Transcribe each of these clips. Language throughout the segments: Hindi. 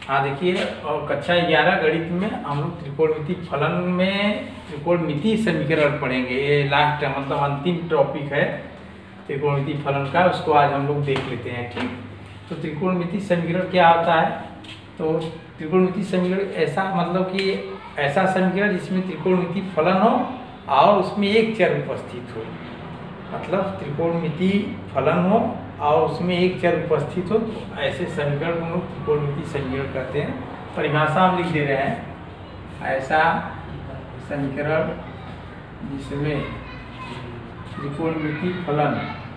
हाँ देखिए, और कक्षा 11 गणित में हम लोग त्रिकोणमिति फलन में त्रिकोणमिति समीकरण पढ़ेंगे। ये लास्ट मतलब अंतिम टॉपिक है त्रिकोणमिति फलन का, उसको आज हम लोग देख लेते हैं। ठीक, तो त्रिकोणमिति समीकरण क्या होता है? तो त्रिकोणमिति समीकरण ऐसा मतलब कि ऐसा समीकरण जिसमें त्रिकोणमिति फलन हो और उसमें एक चर उपस्थित हो। मतलब त्रिकोणमिति फलन हो और उसमें एक चर उपस्थित हो, तो ऐसे समीकरण को हम लोग त्रिकोणमिति समीकरण कहते हैं। परिभाषा हम लिख दे रहे हैं, ऐसा समीकरण जिसमें त्रिकोणमिति फलन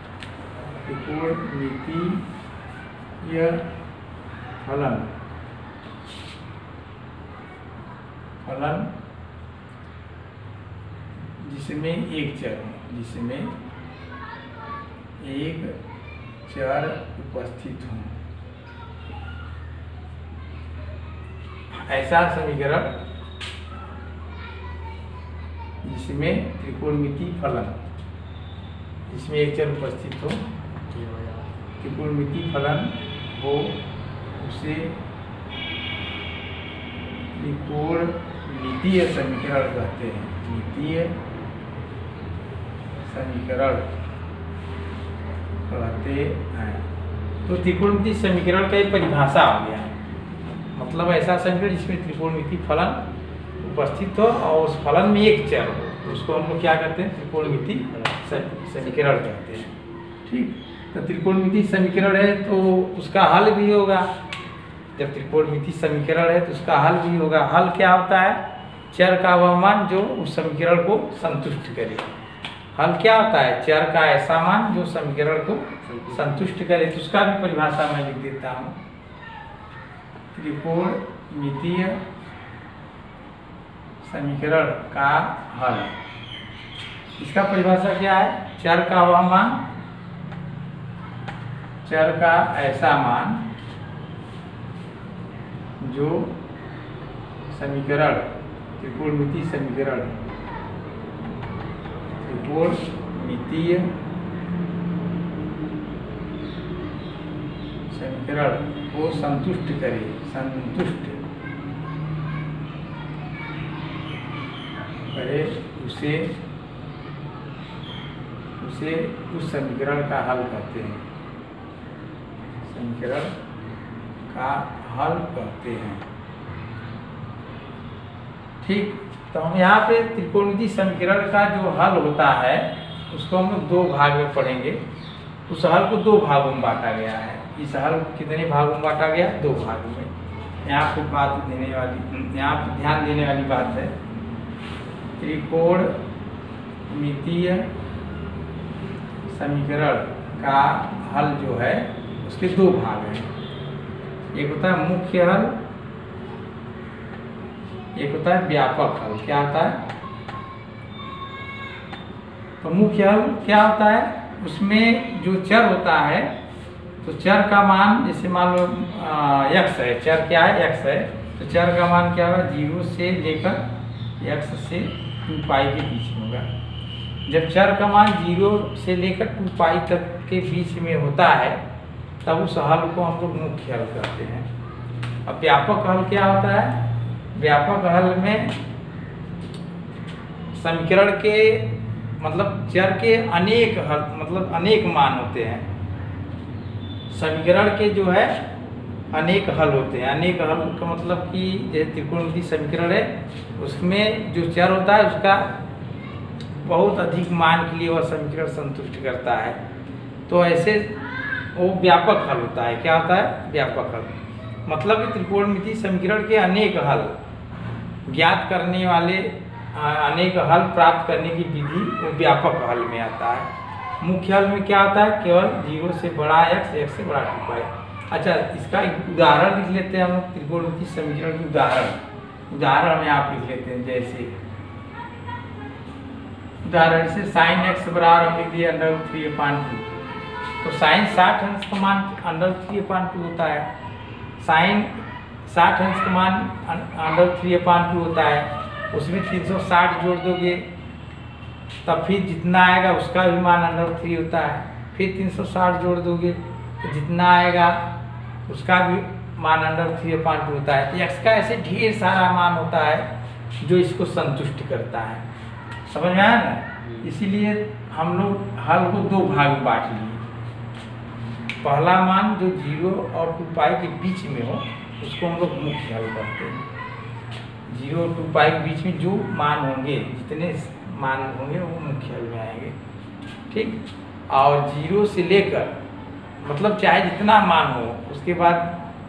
त्रिकोणमितीय फलन जिसमें एक चर हो, जिसमें एक चर उपस्थित हो, ऐसा समीकरण जिसमें त्रिकोणमिति फलन जिसमें एक चर उपस्थित हो, त्रिकोणमिति फलन हो, उसे त्रिकोणमितीय समीकरण कहते हैं। मितीय समीकरण कहते हैं। तो त्रिकोणमिति समीकरण का एक परिभाषा हो गया, मतलब ऐसा समीकरण जिसमें त्रिकोणमिति फलन उपस्थित हो और उस फलन में एक चर हो, उसको हम लोग क्या कहते हैं? त्रिकोणमिति समीकरण कहते हैं। ठीक, तो त्रिकोणमिति समीकरण है तो उसका हल भी होगा। जब त्रिकोणमिति समीकरण है तो उसका हल भी होगा। हल क्या होता है? चर का वह मान जो उस समीकरण को संतुष्ट करे। हल क्या होता है? चर का ऐसा मान जो समीकरण को संतुष्ट करे। तो उसका भी परिभाषा मैं लिख देता हूँ, त्रिकोणमितीय समीकरण का हल। इसका परिभाषा क्या है? चर का वह मान, चर का ऐसा मान जो समीकरण त्रिकोणमिति समीकरण त्रिकोणमितीय समीकरण को संतुष्ट करे, संतुष्ट करे, उसे उस समीकरण का हल कहते हैं। समीकरण का हल कहते हैं। ठीक, तो हम यहाँ पे त्रिकोणमिति समीकरण का जो हल होता है उसको हम लोग दो भाग में पढ़ेंगे। उस हल को दो भागों में बांटा गया है। इस हल को कितने भागों में बांटा गया? दो भागों में। यहाँ आपको बात देने वाली, यहाँ ध्यान देने वाली बात है, त्रिकोणमितीय समीकरण का हल जो है उसके दो भाग हैं। एक होता है मुख्य हल, एक होता है व्यापक हल। क्या होता है? तो मुख्य हल क्या होता है? उसमें जो चर होता है, तो चर का मान जैसे मान लो x है, चर क्या है? x है, तो चर का मान क्या होगा? 0 से लेकर x से 2 पाई के बीच में होगा। जब चर का मान 0 से लेकर 2 पाई तक के बीच में होता है तब उस हल को हम लोग मुख्य हल कहते हैं। अब व्यापक हल क्या होता है? व्यापक हल में समीकरण के मतलब चर के अनेक हल मतलब अनेक मान होते हैं। समीकरण के जो है अनेक हल होते हैं। अनेक हल का मतलब कि जैसे त्रिकोणमिति समीकरण है उसमें जो चर होता है उसका बहुत अधिक मान के लिए वह समीकरण संतुष्ट करता है, तो ऐसे वो व्यापक हल होता है। क्या होता है? व्यापक हल। मतलब कि त्रिकोणमिति समीकरण के अनेक हल ज्ञात करने वाले अनेक हल प्राप्त करने की विधि वो व्यापक हल में आता है। मुख्य हल में क्या होता है? केवल 0 से बड़ा x, x से बड़ा 2 पाई। अच्छा, इसका एक उदाहरण लिख लेते हैं हम लोग। त्रिकोणमिति समीकरण की उदाहरण में आप लिख लेते हैं। जैसे उदाहरण से sin x बराबर हम लिख दिए √3/2। तो साइन 60 अंश का मान √3/2 होता है। साइन 60 अंश का मान √3/2 होता है। उसमें 360 जोड़ दोगे तब फिर जितना आएगा उसका भी मान √3 होता है। फिर 360 जोड़ दोगे तो जितना आएगा उसका भी मान √3/2 होता है, तो x का ऐसे ढेर सारा मान होता है जो इसको संतुष्ट करता है। समझ में आया ना? इसीलिए हम लोग हल को 2 भाग में बांट लिए। पहला मान जो 0 और 2 पाई के बीच में हो उसको हम लोग मुख्य हल करते हैं। 0 और 2 पाई के बीच में जो मान होंगे, जितने मान होंगे वो मुख्य हल में आएंगे। ठीक, और 0 से लेकर मतलब चाहे जितना मान हो, उसके बाद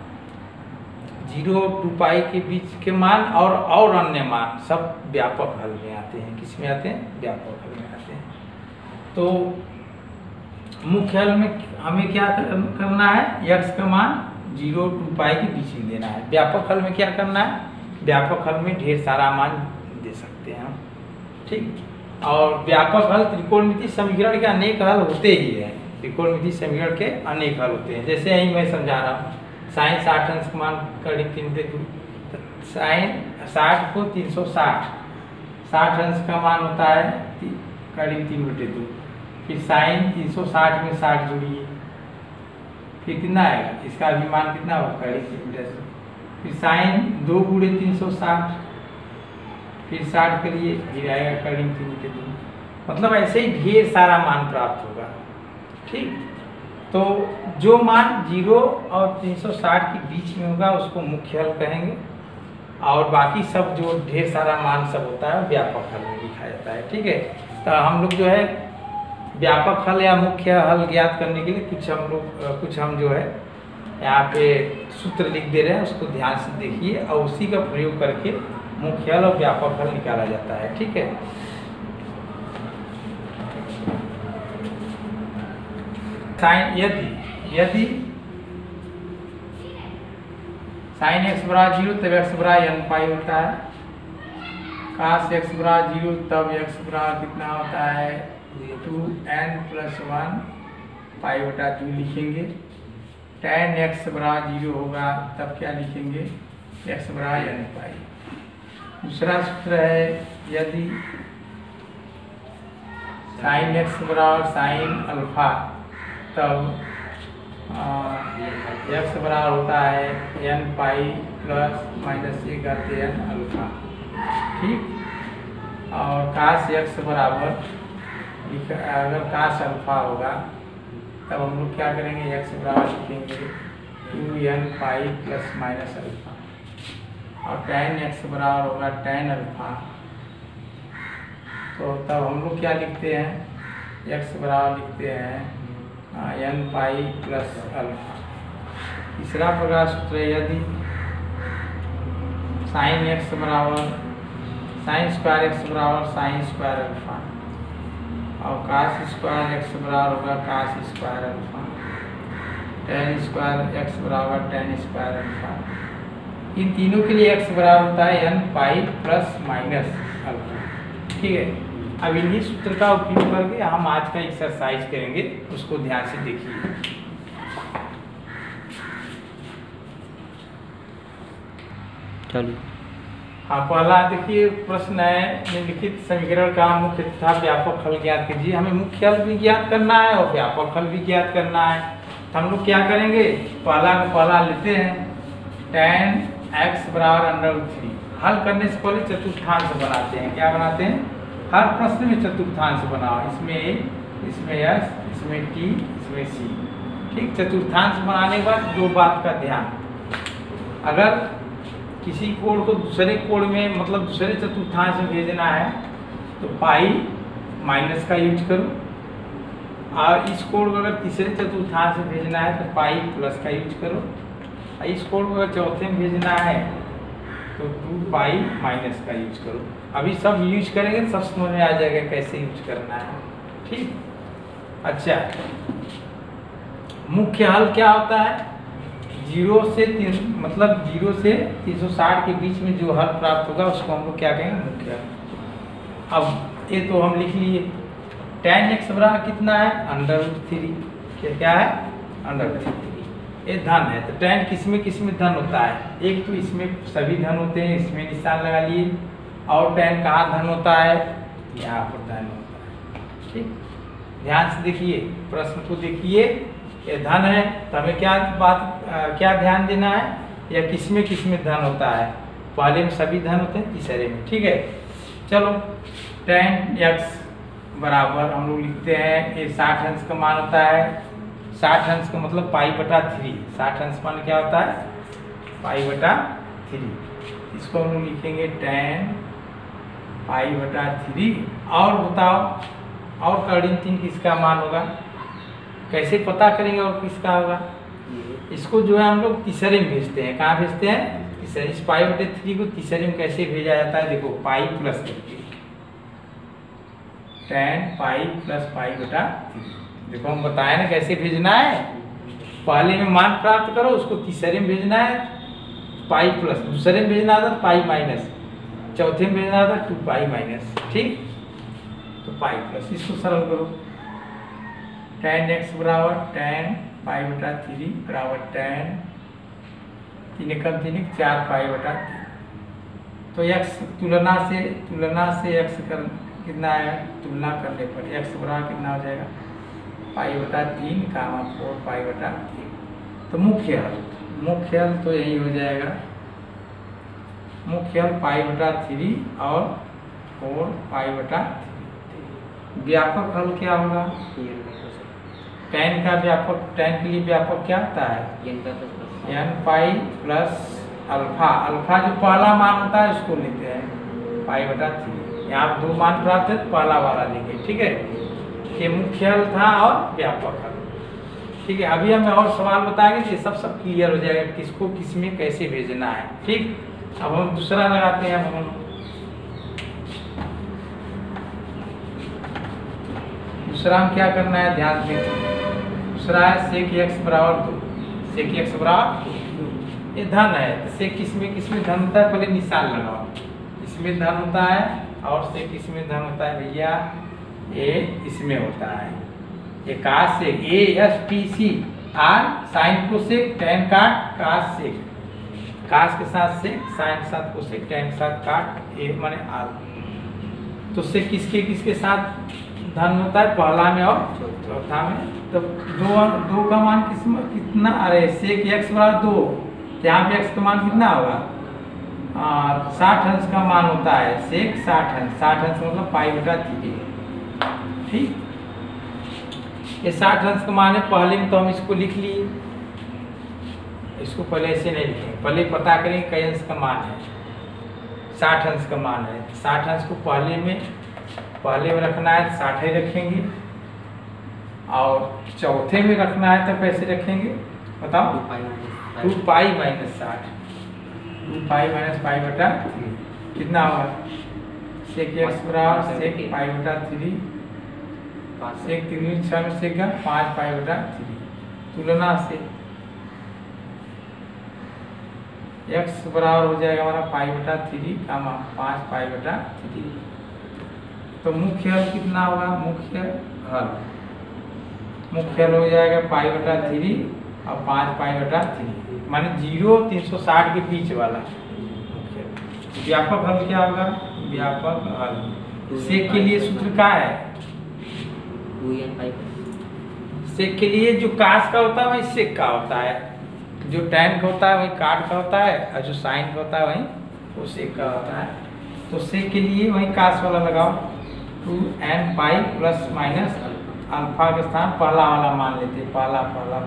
0 और 2 पाई के बीच के मान और अन्य मान सब व्यापक हल में आते हैं। किस में आते हैं? व्यापक हल में आते हैं। तो मुख्य हल में हमें क्या करना है? x का मान 0 और 2 पाई के बीच में देना है। व्यापक हल में क्या करना है? व्यापक हल में ढेर सारा मान दे सकते हैं हम। ठीक, और व्यापक हल त्रिकोणमितीय समीकरण के अनेक हल होते ही है। त्रिकोणमितीय समीकरण के अनेक हल होते हैं। जैसे यही मैं समझा रहा हूँ, साइन 60 अंश का मान करीब 3/2, साइन 60 को 360, 60 अंश का मान होता है करीब 3/2। फिर साइन 360 में 60 जोड़िए, फिर कितना आएगा? इसका भी मान कितना होगा? करीब 3/2। फिर साइन 2 गुणे 360, फिर 60 करिए, फिर आएगा करीब 3/2। मतलब ऐसे ही ढेर सारा मान प्राप्त होगा। ठीक, तो जो मान 0 और 360 के बीच में होगा उसको मुख्य हल कहेंगे, और बाकी सब जो ढेर सारा मान सब होता है व्यापक हल में लिखा जाता है। ठीक है, तो हम लोग जो है व्यापक हल या मुख्य हल ज्ञात करने के लिए कुछ हम जो है यहाँ पे सूत्र लिख दे रहे हैं, उसको ध्यान से देखिए और उसी का प्रयोग करके मुख्य हल और व्यापक हल निकाला जाता है। ठीक है, साइन यदि साइन x बराबर 0 तब x बराबर n पाई होता है। काश x बराबर 0 तब x बराबर कितना होता है? 2n+1 पाई/2 लिखेंगे। tan x बराबर 0 होगा तब क्या लिखेंगे? x बराबर n पाई। दूसरा सूत्र है, यदि साइन x बराबर साइन अल्फा तब x बराबर होता है n पाई +-1/n अल्फा। ठीक, और काश x बराबर, अगर काश अल्फा होगा तब हम लोग क्या करेंगे? x बराबर लिखेंगे 2n पाई +-अल्फा, और tan x बराबर होगा tan अल्फा। तो तब हम लोग क्या लिखते हैं? x बराबर लिखते हैं n पाई +अल्फा। तीसरा प्रकार सूत्र है, यदि साइन x बराबर साइन स्क्वायर x बराबर साइन स्क्वायर अल्फा, और काश स्क्वायर x बराबर होगा cos square alpha, tan square x बराबर tan स्क्वायर अल्फा। इन तीनों के लिए x बराबर होता है n पाई +-अल्फा। ठीक है, अब इन्हीं सूत्र का उपयोग करके हम आज का एक्सरसाइज करेंगे, उसको ध्यान से देखिए। चलिए, हाँ, पहला देखिए प्रश्न है, निम्नलिखित समीकरण का मुख्य तथा व्यापक हल ज्ञात कीजिए। हमें मुख्य हल भी ज्ञात करना है और व्यापक हल भी ज्ञात करना है। तो हम लोग क्या करेंगे? पहला का पहला लेते हैं, tan x बराबर √3। हल करने से पहले चतुर्थांश बनाते हैं। क्या बनाते हैं? हर प्रश्न में चतुर्थांश बनाओ, इसमें a, इसमें s, इसमें t, इसमें c। ठीक, चतुर्थांश बनाने के बाद 2 बात का ध्यान, अगर किसी कोण को दूसरे कोण में मतलब दूसरे चतुर्थांश में भेजना है तो पाई माइनस का यूज करो, और इस कोण को अगर तीसरे चतुर्थांश में भेजना है तो पाई प्लस का यूज करो, और इस कोण को अगर चौथे में भेजना है तो 2 पाई माइनस का यूज करो। अभी सब यूज करेंगे तो सब समझ में आ जाएगा कैसे यूज करना है। ठीक, अच्छा, मुख्य हल क्या होता है? 0 से 360 के बीच में जो हल प्राप्त होगा उसको हम लोग क्या कहेंगे? मुख्य हल। अब ये तो हम लिख लिए, tan x बराबर कितना है? √3। क्या है? √3। ये धन है, तो tan किस में धन होता है? एक तो इसमें सभी धन होते हैं, इसमें निशान लगा लिए, और tan कहाँ धन होता है? यहाँ पर धन होता है। ठीक, ध्यान से देखिए, प्रश्न को देखिए, ये धन है तो हमें क्या ध्यान देना है, या किस में धन होता है। पहले में सभी धन होते हैं, तीसरे में। ठीक है, चलो tan x बराबर हम लोग लिखते हैं, ये 60 अंश का मान होता है। 60 अंश का मतलब π/3। 60 अंश मान क्या होता है, π/3। इसको हम लोग लिखेंगे tan π/3। और बताओ, और कोऑर्डिनेट 3 किसका मान होगा, कैसे पता करेंगे और किसका होगा। इसको जो है हम लोग तीसरे में भेजते हैं। कहाँ भेजते हैं, तीसरे। इस π/3 को तीसरे में कैसे भेजा जाता है, देखो पाई प्लस करके, tan π + π/3। देखो हम बताए ना कैसे भेजना है। पहले में मान प्राप्त करो, उसको तीसरे में भेजना है पाई प्लस, दूसरे में भेजना था पाई माइनस, चौथे में भेजना था 2π माइनस। ठीक, तो पाई प्लस, इसको सरल करो। tan x बराबर tan π/3 बराबर tan 3 × 3 = 4π/3। तो x तुलना से x कितना है, तुलना करने पर x बराबर कितना हो जाएगा, π/3 कामा 4π/3। तो मुख्य हल तो यही हो जाएगा, मुख्य हल π/3 और 4π/3। व्यापक हल क्या होगा, tan का व्यापक, tan के लिए व्यापक क्या होता है, n π + अल्फा जो पहला मान होता है उसको लेते हैं π/3। यहाँ 2 मान प्राप्त है, पहला वाला लेंगे। ठीक है, ये मुख्य हल था और व्यापक हल। ठीक है, अभी हमें और सवाल बताएंगे, ये सब क्लियर हो जाएगा किसको किस में कैसे भेजना है। ठीक, अब हम दूसरा लगाते हैं। हम दूसरा हम क्या करना है, ध्यान दें। दूसरा है sec x बराबर 2। sec x बराबर 2, ये धन है तो sec किस में धन होता है, पहले निशान लगाओ। इसमें धन होता है और sec किसमें धन होता है भैया, ये इसमें होता है। ये cos sec, ASTC r sin cosec tan cot cos sec, cos के साथ sec, sin के साथ कोसेक, tan के साथ काट, ये माने r। तो sec किसके साथ धन होता है, पहला में और चौथा में। तो दो का मान कितना, अरे sec x बराबर 2, यहाँ पे x का मान कितना होगा, 60 अंश का मान होता है sec 60 अंश। 60 अंश मतलब π/3। ठीक, ये 60 अंश का मान है। पहले में तो हम इसको लिख लिए, इसको पहले ऐसे नहीं लिखेंगे, पहले पता करेंगे कई अंश का मान है। 60 अंश का मान है, 60 अंश को पहले में रखना है, 60 ही रखेंगे। और चौथे में रखना है तो कैसे रखेंगे बताओ, 2π - 60, 2π - π/3 कितना होगा, sec x बराबर sec π/3, sec 3 6 में sec 5π/3। तुलना से x बराबर हो जाएगा हमारा π/3 कामा 5π/3। तो मुख्य हल कितना होगा, मुख्य हल हो जाएगा π/3 और 5π/3, माने 0 360 के बीच वाला मुख्य। व्यापक हल क्या होगा, व्यापक हल सेक के लिए सूत्र क्या है, सेक के लिए जो कास का होता है वही सेक का होता है, जो tan का होता है वही काट का होता है, और जो साइन का होता है वही वो सेक का होता है। तो सेक के लिए वही कास वाला लगाओ, 2n पाई प्लस माइनस अल्फा के स्थान पहला वाला मान लेते, पहला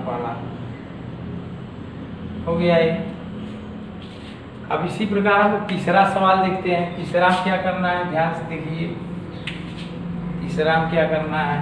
हो गया ये। अब इसी प्रकार हम तीसरा सवाल देखते हैं। तीसरा क्या करना है, ध्यान से देखिए। तीसरा क्या करना है,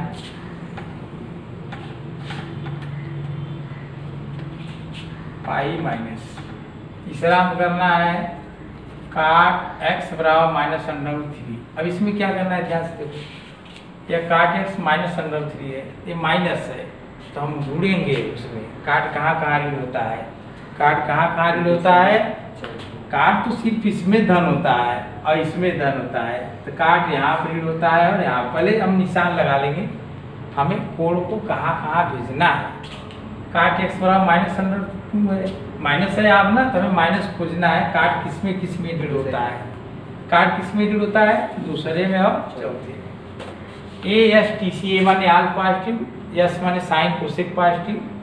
पाई माइनस, तीसरा करना है काट x बराबर -√3। अब इसमें क्या करना है, ध्यान से देखो। यह काट x -√3 है, ये माइनस है तो हम ढूंढेंगे उसमें काट कहाँ ऋण होता है। काट कहाँ ऋण होता है, काट तो सिर्फ इसमें धन होता है और इसमें धन होता है, तो काट यहाँ पर ऋण होता है और यहाँ पहले हम निशान लगा लेंगे, हमें कोड को कहाँ भेजना है। काट x बराबर -√2 है, माइनस है आप ना, तो हमें माइनस खोजना है। काट किसमें ऋण होता है, काट किसमें ऋण होता है, दूसरे में और चौथे में। ASTC, A माने आल पॉजिटिव, S माने साइन कोसेक पॉजिटिव,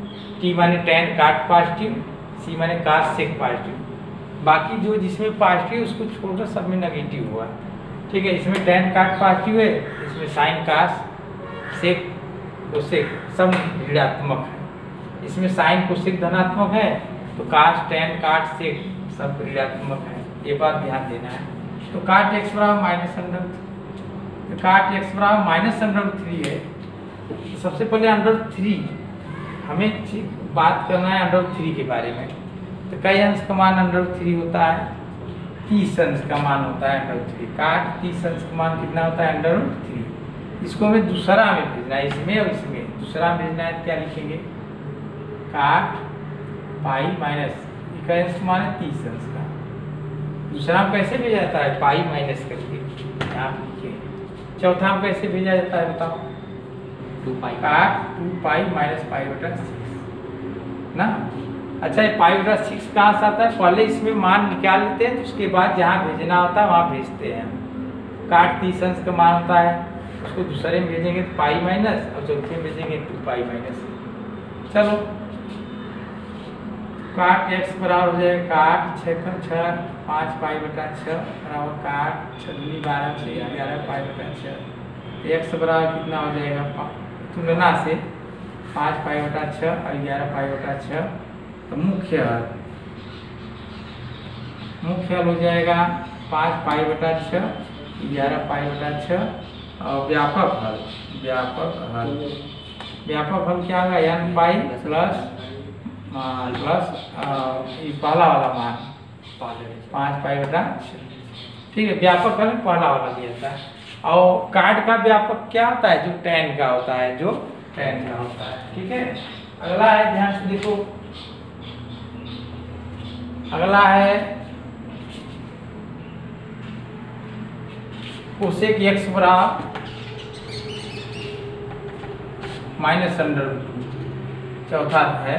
टी माने टेन काट पॉजिटिव, सी माने कास सेक पॉजिटिव। बाकी जो जिसमें पॉजिटिव उसको छोड़कर सब में नेगेटिव हुआ। ठीक है, इसमें टेन काट पॉजिटिव है, इसमें साइन कास सेक कोसेक सब ऋणात्मक है। इसमें साइन कोसेक धनात्मक है तो कास टेन काट सेक सब ऋणात्मक है। ये बात ध्यान देना है। तो काट एक्स बराबर माइनस अंडर, तो काट एक्स बराबर माइनस अंडर 3 है। तो सबसे पहले अंडर 3 हमें बात करना है अंडर 3 के बारे में। तो कई अंश का मान अंडर 3 होता है, 30 अंश का मान होता है अंडर 3। काट 30 अंश का मान कितना होता है अंडर 3। इसको हमें दूसरा में भेजना है, इसमें और इसमें दूसरा में भेजना है तो क्या लिखेंगे, काट पाई माइनस का अंश मान है 30 अंश का। दूसरा में कैसे भेजा जाता है, पाई माइनस करके यहाँ लिखिए। चौथा में कैसे भेजा जाता है बताओ, 2 पाई काट 2 पाई माइनस पाई बटा 6 ना। अच्छा, ये पाई बटा 6 कहाँ से आता है, पहले इसमें मान निकाल लेते हैं तो उसके बाद जहाँ भेजना होता है वहाँ भेजते हैं। काट 30 अंश का मान होता है, उसको दूसरे में भेजेंगे तो पाई माइनस, और चौथे में भेजेंगे 2 पाई माइनस। चलो, काट एक्स बराबर हो जाएगा काट 6 कम 6 5 पाई बटा 6 बराबर काट 6 दूनी 12 6 11 पाई बटा 6। एक्स बराबर कितना हो जाएगा, तुलना से 5 पाई बटा 6 और 11 पाई बटा 6। तो मुख्य हल हो जाएगा 5 पाई बटा 6 11 पाई बटा 6 और व्यापक हल क्या होगा, n पाई प्लस पहला वाला मान 5 पाई बटा 6। ठीक है, व्यापक हल पहला वाला दिया था। और काट का व्यापक क्या होता है, जो tan का होता है, जो tan का होता है। ठीक है, अगला है, ध्यान से देखो, अगला है कोसेक एक्स बराबर माइनस अंडर 2। चौथा है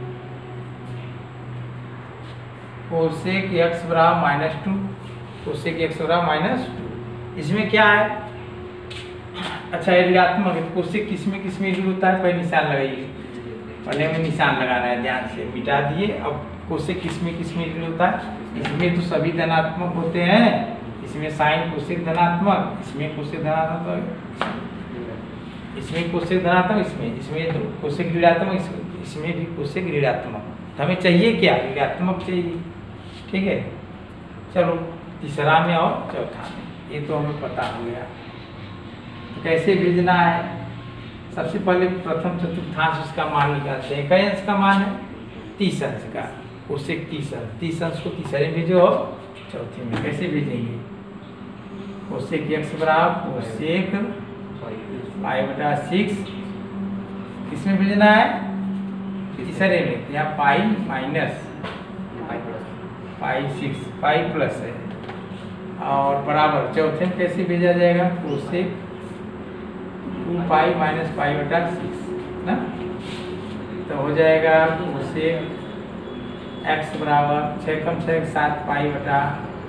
कोसेक एक्स बराबर -2, कोसेक एक्स बराबर -2। इसमें क्या है, अच्छा ये ऋणात्मक है, तो कोसेक किसमें किसमें ऋण होता है, पहले निशान लगाइए, पहले में निशान लगाना है, ध्यान से मिटा दिए। अब कोसेक किसमें किसमें ऋण होता है, इसमें तो सभी धनात्मक होते हैं, इसमें साइन कोसेक धनात्मक, इसमें कोसेक धनात्मक, इसमें कोसेक धनात्मक, इसमें तो कोसेक ऋणात्मक, इसमें भी कोसेक ऋणात्मक। तो हमें चाहिए क्या, ऋणात्मक चाहिए। ठीक है, चलो तीसरा में और चौथा में, ये तो हमें पता हो गया। तो कैसे भेजना है, सबसे पहले प्रथम चतुर्थांश उसका मान निकालते हैं। कई अंश का मान है, 30 अंश का, कोसेक 30 अंश को तीसरे में भेजो और चौथे में कैसे भेजेंगे, कोसेक एक्स बराबर कोसेक पाई बटा 6 किसमें भेजना है, तीसरे में, यहाँ पाई माइनस पाई 6 पाई प्लस है, और बराबर चौथे में कैसे भेजा जाएगा, कोसेक 2 पाई माइनस पाई बटा 6 ना। तो हो जाएगा कोसेक एक्स बराबर 6 कम 6 7 पाई बटा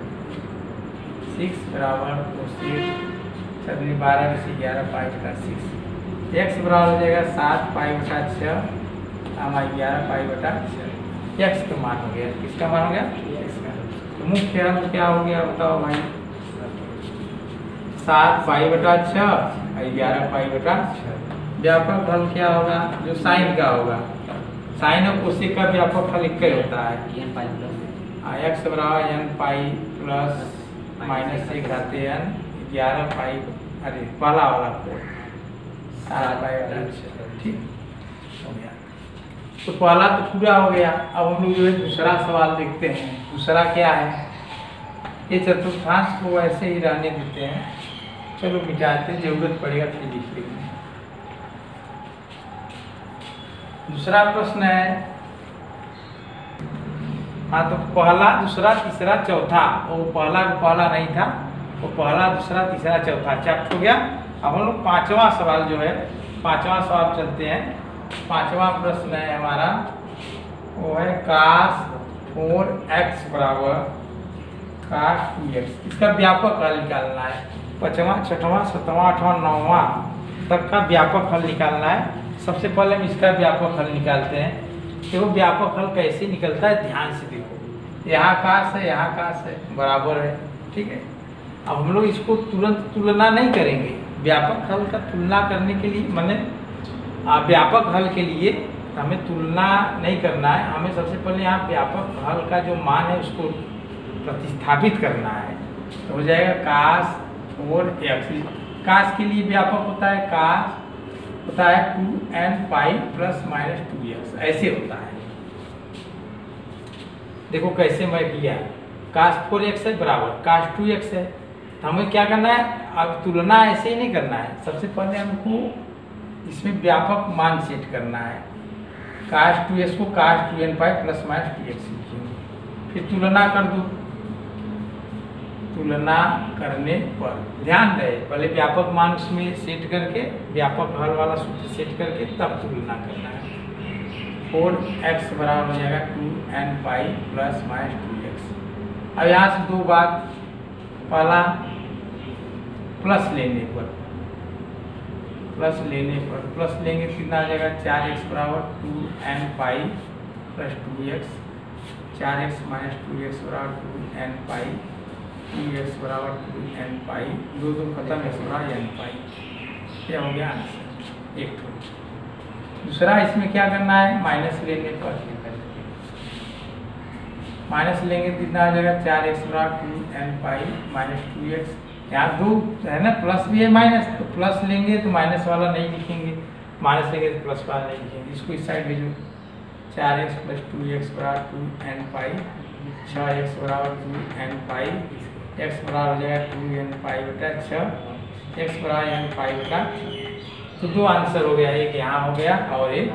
6 बराबर कोसेक 12 से 11 पाई बटा 6। एक्स बराबर हो जाएगा 7 पाई बटा 6 11 पाई बटा 6। एक्स का मान हो गया, किसका मान हो गया, एक्स का। तो मुख्य हल क्या हो गया बताओ भाई, 7 पाई बटा 6 और 11 पाई बटा 6। व्यापक हल क्या होगा, जो साइन का होगा, साइन और कोसेक का व्यापक हल एक ही होता है, एक्स बराबर n पाई प्लस माइनस 1 घाते n 11 पाई, अरे पहला वाला कोड 7 पाई बटा 6। ठीक हो गया, तो पहला तो पूरा हो गया। अब हम लोग जो है दूसरा सवाल देखते हैं। दूसरा क्या है, ये चतुर्थांश को ऐसे ही रहने देते हैं, चलो मिटाते, जरूरत पड़ेगा फिर लिख लेंगे। दूसरा प्रश्न है, हाँ तो पहला दूसरा तीसरा चौथा, वो पहला नहीं था, वो पहला दूसरा तीसरा चौथा चैप्ट हो गया। अब हम लोग पांचवा सवाल जो है, पांचवा सवाल चलते हैं। पांचवा प्रश्न है हमारा, वो है काश 4x बराबर काश 2x, इसका व्यापक हल निकालना है। 5वां 6वां 7वां 8वां 9वां तक का व्यापक हल निकालना है। सबसे पहले हम इसका व्यापक हल निकालते हैं। देखो व्यापक हल कैसे निकलता है, ध्यान से देखो। यहाँ काश है, यहाँ काश है, बराबर है, ठीक है। अब हम लोग इसको तुरंत तुलना नहीं करेंगे। व्यापक हल का तुलना करने के लिए मैंने व्यापक हल के लिए हमें तुलना नहीं करना है। हमें सबसे पहले यहाँ व्यापक हल का जो मान है उसको प्रतिस्थापित करना है। तो हो जाएगा काश 4x। काश के लिए व्यापक होता है, काश होता है 2n पाई प्लस माइनस 2x, ऐसे होता है। देखो कैसे मैं किया, काश 4x है बराबर काश 2x है। तो हमें क्या करना है, अब तुलना ऐसे ही नहीं करना है। सबसे पहले हमको इसमें व्यापक मान सेट करना है। काश 2x को काश 2n पाई प्लस माइनस 2x लिखेंगे, फिर तुलना कर दो। तुलना करने पर ध्यान रहे, पहले व्यापक मान उसमें सेट करके, व्यापक हल वाला सूत्र सेट करके तब तुलना करना है। 4x बराबर हो जाएगा 2n पाई प्लस माइनस 2x। अब यहाँ से दो बात, पहला प्लस लेने पर, प्लस लेंगे कितना आ जाएगा, 4x बराबर 2n pi plus 2x, 4x minus 2x बराबर 2n पाई, 2x बराबर 2n पाई, दो खत्म, x बराबर n पाई। क्या हो गया आंसर, एक तो। दूसरा इसमें क्या करना है, माइनस लेने पर, माइनस लेंगे कितना आ जाएगा, 4x बराबर 2n पाई माइनस 2x। यहाँ दो है ना, प्लस भी है माइनस, तो प्लस लेंगे तो माइनस वाला नहीं लिखेंगे, माइनस लेंगे तो प्लस वाला नहीं लिखेंगे। इसको इस साइड भेजो, 4x प्लस 2x बराबर 2n पाई, 6x बराबर 2n पाई, x बराबर हो जाएगा 2n पाई बटा 6, x बराबर n पाई बटा। तो दो आंसर हो गया, एक यहाँ हो गया और एक।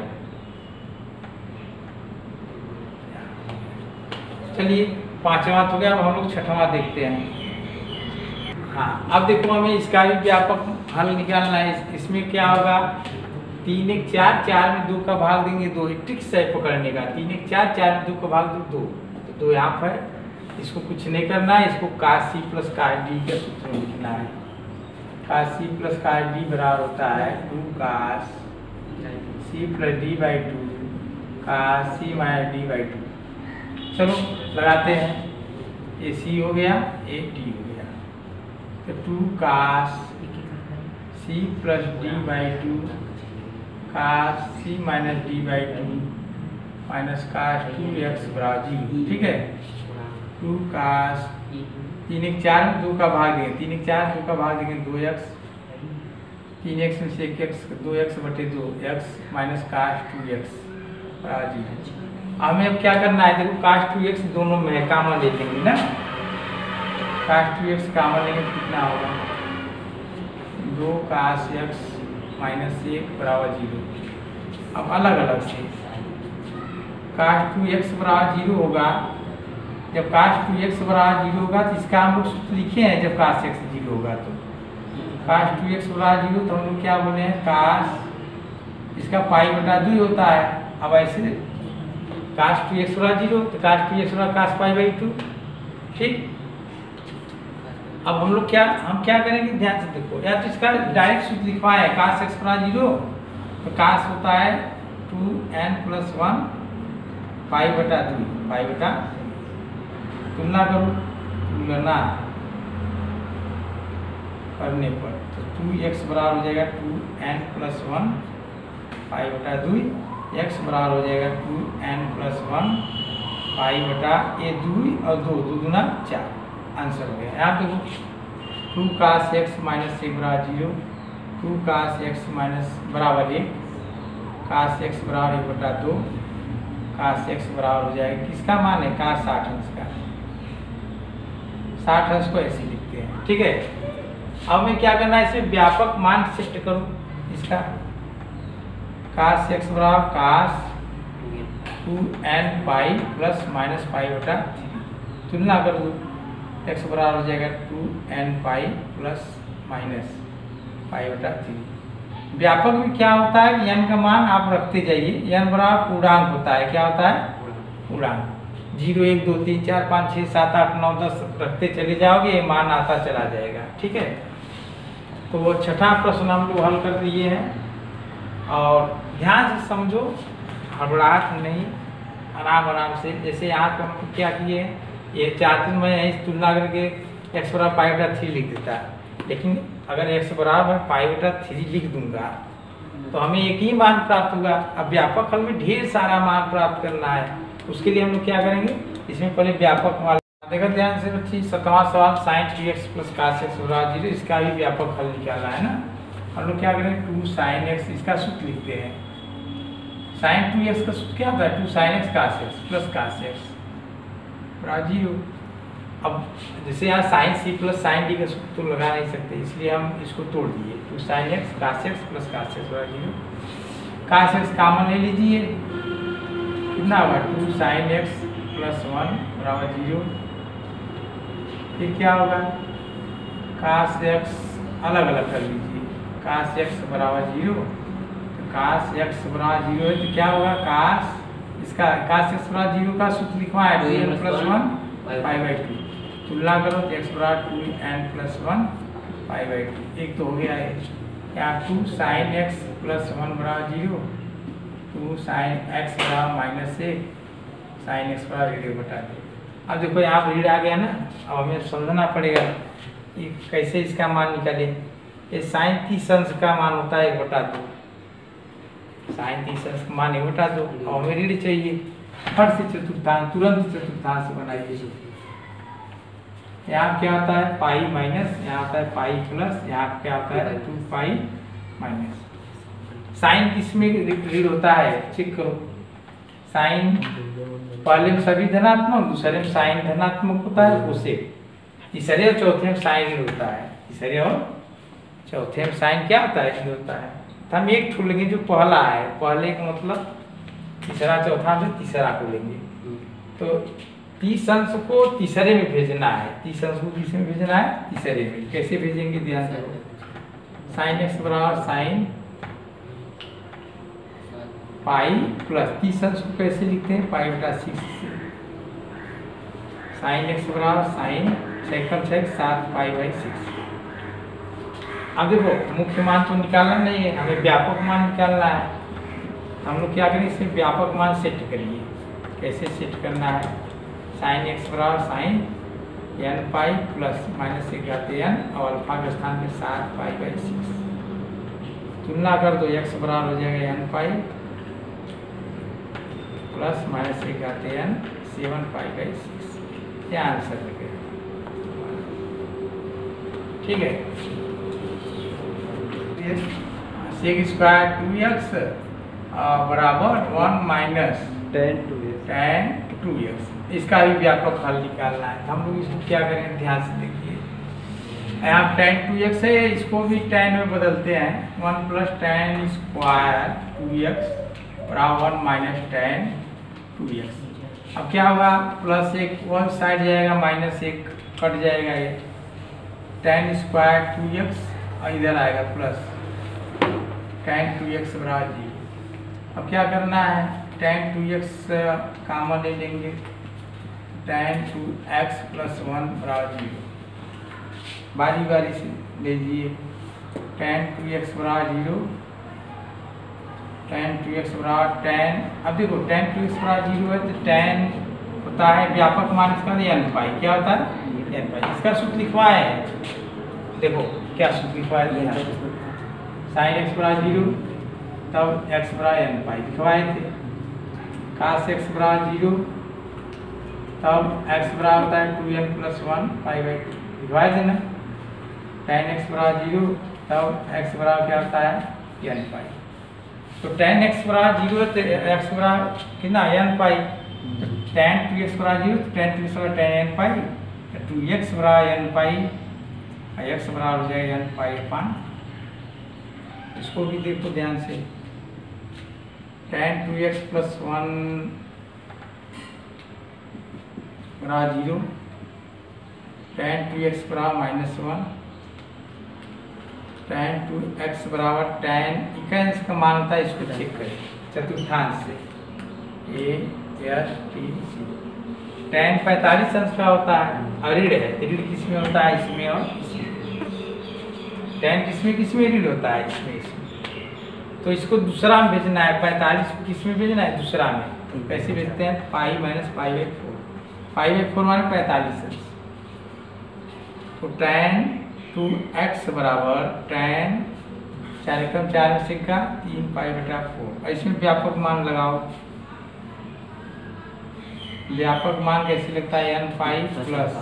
चलिए पांचवा हो गया, अब हम लोग छठवां देखते हैं। हाँ, अब देखो हमें इसका भी व्यापक हल निकालना है। इसमें क्या होगा, 3 1 4, 4 में 2 का भाग देंगे 2, ट्रिक्स है पकड़ने का। 3 1 4, 4 में 2 का भाग दो 2, तो 2 यहाँ पर। इसको कुछ नहीं करना है, इसको काश c प्लस काश d का सूत्र लिखना है। काश c प्लस काश d बराबर होता है 2 cos c plus d by 2 cos c minus d by 2। चलो लगाते हैं, ये c हो गया, एक d हो गया, तो 2 cos c plus d by 2 cos c minus d by 2 minus cos 2x बराबर 0। ठीक है, 2 काश 3 1 4 में 2 का भाग देंगे, 3 1 4 2 का भाग देंगे 2x, 3x में से 1x 2x बटे 2x माइनस काश 2x बराबर 0। हमें अब क्या करना है, देखो काश 2x दोनों में कामन ले लेंगे ना, काश 2x कामन लेंगे तो कितना होगा, 2 काश x माइनस 1 बराबर 0। अब अलग अलग से काश 2x बराबर 0 होगा, जब काश 2x बराबर 0 होगा तो इसका हम लोग सूत्र लिखे हैं। जब काश x 0 होगा तो काश 2x बराबर 0, तो हम लोग क्या बोले हैं, काश इसका पाई बटा 2 होता है। अब ऐसे काश 2x बराबर 0, तो काश 2x बराबर काश पाई बाई 2। ठीक, अब हम लोग हम क्या करेंगे, ध्यान से देखो, या तो इसका डायरेक्ट सूत्र लिखवाए, काश x बराबर 0, तो काश होता है 2n प्लस 1 पाई बटा 2 पाई बटा। तुलना करो, तुलना करने पर तो 2x बराबर हो जाएगा 2n प्लस 1 पाई बटा 2, x बराबर हो जाएगा 2n प्लस 1 पाई बटा ये 2 और 2 2 दूना 4, आंसर हो गया। यहाँ देखो 2 काश x माइनस 1 बराबर 0, 2 काश x माइनस बराबर 1, काश x बराबर 1 बटा 2, काश x बराबर हो जाएगा किसका मान है, काश 60 अंश का। 60 अंश को ऐसे लिखते हैं। ठीक है, अब मैं क्या करना है, इसमें व्यापक मान सेट करूं इसका, काश x बराबर काश 2n पाई प्लस माइनस पाई बटा 3। तुलना कर दो, x बराबर हो जाएगा 2n पाई प्लस माइनस पाई बटा 3। व्यापक में क्या होता है, n का मान आप रखते जाइए, n बराबर पूर्णांक होता है। क्या होता है, पूर्णांक। 0 1 2 3 4 5 6 7 8 9 10 रखते चले जाओगे, ये मान आता चला जाएगा। ठीक है, तो वो छठा प्रश्न हम लोग हल कर दिए हैं। और ध्यान से समझो, हड़बड़ाहट नहीं, आराम आराम से। जैसे यहाँ पर हम क्या किए, ये चाहते मैं यही तुलना करके x बराबर पाई बटा 3 लिख देता, लेकिन अगर x बराबर पाई बटा 3 लिख दूंगा तो हमें एक ही मान प्राप्त होगा। अब व्यापक हल में ढेर सारा मान प्राप्त करना है, उसके लिए हम लोग क्या करेंगे, इसमें पहले व्यापक वाला देखो ध्यान से बच्ची। 7वां सवाल sin 2x plus cos x बराबर 0, इसका भी व्यापक हल निकालना है ना। हम लोग क्या करेंगे, 2 sin x, इसका सूत्र लिखते हैं। sin 2x का सूत्र क्या होता है, 2 sin x cos x plus cos x बराबर 0। अब जैसे यहाँ sin c plus sin d का सूत्र तो लगा नहीं सकते, इसलिए हम इसको तोड़ दिए। 2 sin x cos x plus cos x बराबर 0। cos x कॉमन ले लीजिए, कितना होगा, 2 sin x प्लस 1 बराबर 0। फिर क्या होगा, cos x अलग अलग कर लीजिए, cos x बराबर 0, तो cos x बराबर 0 है तो क्या होगा, इसका cos x बराबर 0 का सूत्र लिखवाएं, 2n प्लस 1 पाई बाई 2। तुलना करो तो x बराबर 2n प्लस 1 पाई बाई 2, एक तो हो गया है। यहाँ 2 sin x प्लस 1 बराबर 0, 2 sin x बराबर माइनस 1, sin x बराबर रेडियो बटा 2। अब देखो यहाँ रीड आ गया ना, अब हमें समझना पड़ेगा कि कैसे इसका मान निकाले। ये sin 30 अंश का मान होता है 1/2, sin 30 अंश का मान 1/2, और हमें रीड चाहिए। फट से चतुर्थांश, तुरंत चतुर्थांश बनाइए। यहाँ क्या आता है, पाई माइनस, यहाँ आता है पाई प्लस, यहाँ क्या आता है 2 पाई माइनस। साइन किसमें रीड होता है, चेक करो। साइन पहले में सभी धनात्मक, दूसरे में साइन धनात्मक होता है, उसे तीसरे और चौथे में साइन ऋण होता है। तीसरे और चौथे में साइन क्या होता है, ऋण होता है। तो हम एक ठो लेंगे जो पहला है, पहले का मतलब तीसरा चौथा से तीसरा को लेंगे। तो 30 अंश को तीसरे में भेजना है, 30 अंश को किस में भेजना है, तीसरे में। कैसे भेजेंगे ध्यान करो, साइन एक्स बराबर साइन पाई प्लस 30 अंश को कैसे लिखते हैं, पाई बटा 6 से। साइन एक्स बराबर साइन 6 7 पाई बाई 6। अब देखो मुख्य मान तो निकालना नहीं है, हमें व्यापक मान निकालना है। हम लोग क्या करें, इसे व्यापक मान सेट करिए। कैसे सेट करना है, साइन एक्स बराबर sine n pi plus minus 1/n और अल्फा के स्थान में 7 पाई बाई 6। तुलना कर दो, x बराबर हो जाएगा n pi plus minus 1/n 7 pi by 6। क्या आंसर लगेगा, ठीक है। सेक स्क्वायर 2x बराबर 1 माइनस tan 2x, इसका भी व्यापक हल निकालना है। हम लोग इसको क्या करेंगे, ध्यान से देखिए। यहाँ tan 2x है, इसको भी tan में बदलते हैं। 1 प्लस tan स्क्वायर 2x बराबर 1 माइनस tan 2x। अब क्या होगा, प्लस 1 वन साइड जाएगा, माइनस 1 कट जाएगा, ये tan स्क्वायर 2x और इधर आएगा प्लस tan 2x बराबर 0। अब क्या करना है, tan 2x कॉमन ले लेंगे, tan 2x प्लस 1 बराबर 0। बारी बारी से लीजिए, tan 2x बराबर 0, tan 2x बराबर tan। अब देखो tan 2x बराबर 0 है तो tan होता है व्यापक मान इसका n पाई। क्या होता है, n पाई। इसका सूत्र लिखवाए हैं, देखो क्या सूत्र लिखवाए थे, साइन x बराबर 0 तब x बराबर n पाई लिखवाए थे। cos x बराबर 0 तब x बराबर होता है 2n प्लस 1 पाई बाई 2 लिखवाए थे ना। tan x बराबर 0 तब x बराबर क्या होता है, n पाई। तो tan x बराबर 0 तो x बराबर कितना, n पाई। तो tan 2x बराबर 0 तो tan 2x बराबर tan n पाई, तो 2x बराबर n पाई, x बराबर हो जाएगा n पाई अपान। इसको भी देखो ध्यान से, tan 2x प्लस 1 बराबर 0, tan 2x बराबर माइनस 1, tan 2x बराबर tan इक्कीस का मान होता है, इसको चेक करें चतुर्थांश से, a s t c। tan 45 अंश का होता है, और ऋण है, ऋण किसमें होता है, इसमें और इसमें। tan किसमें ऋण होता है, इसमें इसमें। तो इसको दूसरा में भेजना है, 45 को किस में भेजना है, दूसरा में। तो कैसे भेजते हैं, pi minus pi by 4, pi by 4 माने 45 है। तो tan 2x बराबर tan 4 एकम 4 सिक्का 3 पाई बटा 4। इसमें व्यापक मान लगाओ, व्यापक मान कैसे लगता है, n पाई प्लस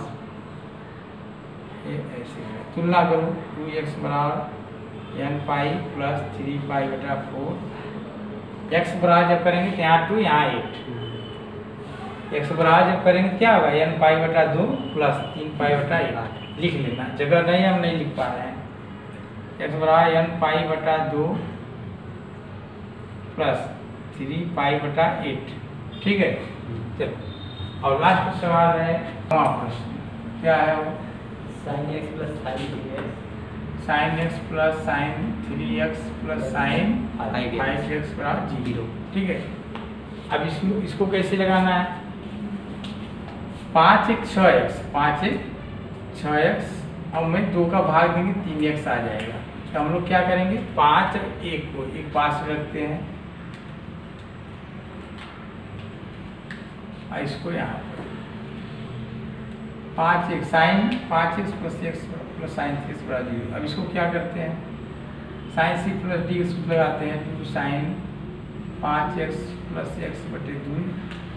ऐसे तुलना करो, 2x बराबर n पाई प्लस 3 पाई बटा 4। x बराबर जब करेंगे तो यहाँ 2 यहाँ 8, x बराबर जब करेंगे क्या होगा, n पाई बटा 2 प्लस 3 पाई बटा 8। लिख लेना, जगह नहीं हम नहीं लिख पा रहे हैं। x बराबर n पाई बटा 2 प्लस 3 पाई बटा 8। ठीक है, चलो। और लास्ट सवाल है प्रश्न, क्या है वो, sin x plus sin x plus sin 3x plus sin 5x बराबर 0। ठीक है, अब इसको कैसे लगाना है, 5x 6x, 5x 6x और में 2 का भाग देंगे 3x आ जाएगा। तो हम लोग क्या करेंगे, 5 और 1 को एक पास में रखते हैं और इसको यहाँ पर 5x sine 5x plus x प्लस साइन 3x बराबर 0। अब इसको क्या करते हैं, साइन c प्लस d सूत्र लगाते हैं, 2 साइन 5x प्लस x बटे 2।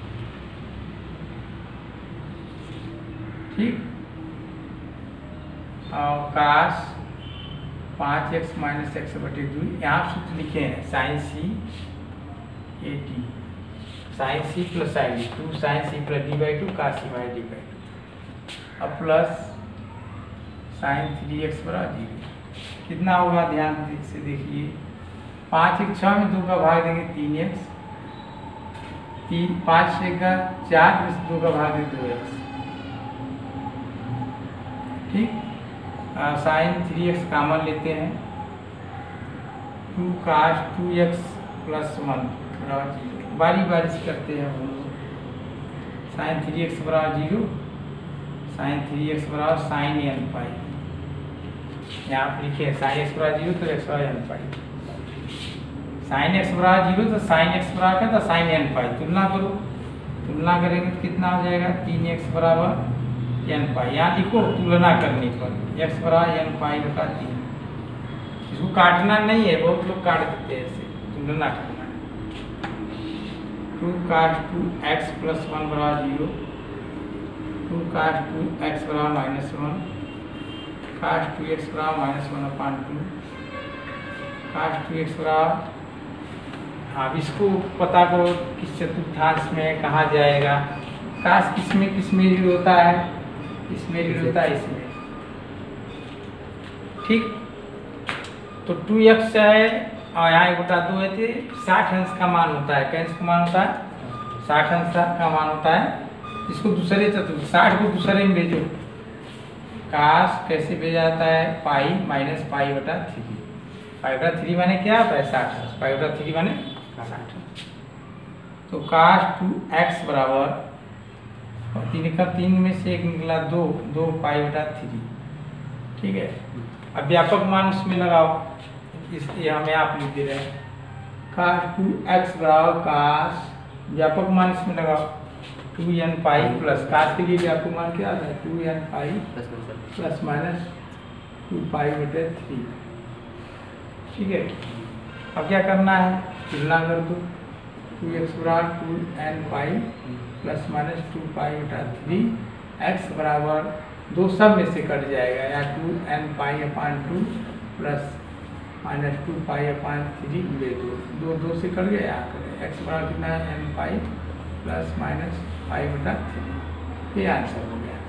ठीक, और काश 5x माइनस x बटे 2, यहाँ सूत्र लिखे हैं sine c a t, sine c plus sine d, 2 sine c plus d by 2 cos c by d by 2। अब प्लस साइन 3x बराबर 0। कितना होगा, ध्यान से देखिए, 5x 6 में 2 का भाग देंगे 3x, 5 का 4 में 2 का भाग देंगे 2x। ठीक, साइन 3x कॉमन लेते हैं, 2 काश 2x प्लस 1 बराबर 0। बारी बारी से करते हैं हम लोग, साइन 3x बराबर 0, साइन 3x बराबर साइन n पाई, यहाँ आप लिखे साइन x बराबर 0 तो x बराबर n पाई, साइन x बराबर 0 तो साइन x बराबर क्या था, साइन n पाई। तुलना करो, तुलना करेंगे तो कितना हो जाएगा, 3x बराबर n पाई, यहाँ लिखो तुलना करने पर x बराबर n पाई बटा 3। इसको काटना नहीं है, बहुत लोग काट देते हैं ऐसे, तुलना करना है। 2 काश 2x प्लस 1 बराबर 0, 2 काश 2x बराबर माइनस 1, काश 2x बराबर माइनस 1 अपान 2, काश 2x बराबर। अब इसको पता करो किस चतुर्थांश में कहा जाएगा, काश किसमें ऋण होता है, इसमें ऋण होता है इसमें। ठीक, तो 2x है और यहाँ 1/2 है, तो 60 अंश का मान होता है। कैसे का मान होता है, 60 अंश का मान होता है। इसको दूसरे चतुर्थ 60 को दूसरे में भेजो, काश कैसे भेजा जाता है, पाई माइनस पाई बटा 3, पाई बटा 3 माने क्या होता है, 60 अंश, पाई बटा 3 माने 60। तो काश 2x बराबर 3 का 3 में से 1 निकला 2 पाई बटा 3। ठीक है, अब व्यापक मान उसमें लगाओ, इसलिए हमें आप लिख दे रहे हैं, काश 2x बराबर काश व्यापक मान इसमें लगाओ 2n पाई प्लस, काश के लिए व्यापक मान क्या आता है, 2n पाई प्लस माइनस 2 पाई बटे 3। ठीक है, अब क्या करना है, तुलना कर दो, 2x बराबर 2n पाई प्लस माइनस 2 पाई बटा 3, x बराबर 2 सब में से कट जाएगा, या 2n पाई अपान 2 प्लस माइनस 2 पाई अपान 3 ले 2 से कट गया, x बराबर कितना है, n pi plus minus pi बटा 3। ये आंसर हो गया।